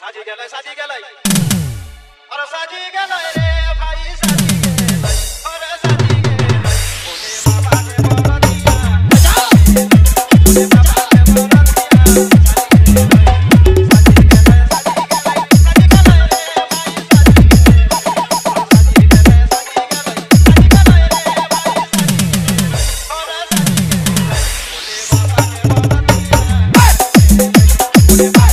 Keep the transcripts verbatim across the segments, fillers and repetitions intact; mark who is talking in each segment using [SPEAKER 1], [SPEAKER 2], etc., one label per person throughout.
[SPEAKER 1] साजी गेलै साजी गेलै अरे साजी गेलै रे भाई साजी गेलै अरे साजी गेलै ओने बाबा के बरतिया बजाओ ओने बाबा के बरतिया साजी गेलै साजी गेलै साजी गेलै साजी गेलै रे भाई साजी गेलै साजी गेलै साजी गेलै साजी गेलै रे भाई साजी गेलै अरे साजी गेलै ओने बाबा के बरतिया ओने बाबा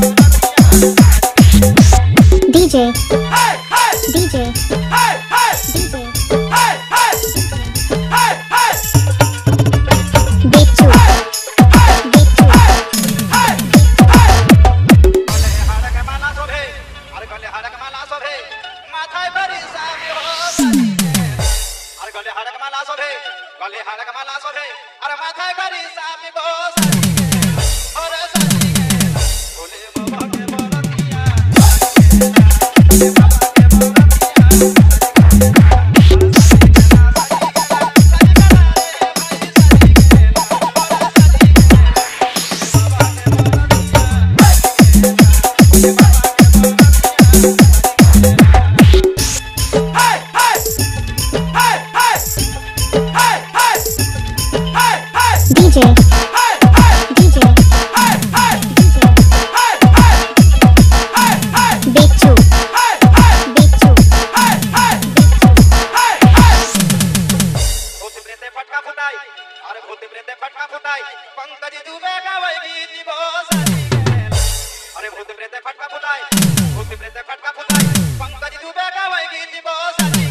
[SPEAKER 2] D J
[SPEAKER 1] Hey, hey,
[SPEAKER 2] D J
[SPEAKER 1] hey, hey,
[SPEAKER 2] D J
[SPEAKER 1] hey, hey, hey, hey,
[SPEAKER 2] Beat two Beat two
[SPEAKER 1] hey, hey. Gale harak mala sobhe, are gale harak mala sobhe, mathay bari sabi ho saji gele. Are gale harak mala sobhe, gale harak mala sobhe, are mathay bari sabi ho saji gele. Ore saji gele, ole baba ke baratiya, ole baba ke baratiya.
[SPEAKER 2] D J D J Beat two Beat two
[SPEAKER 1] फटका फुटाई अरे भूत प्रेत फटका फुटाई पंकज दुबे गावे गीत बोसाजी गेले अरे भूत प्रेत फटका फुटाई भूत प्रेत फटका फुटाई पंकज दुबे गावे गीत बोसाजी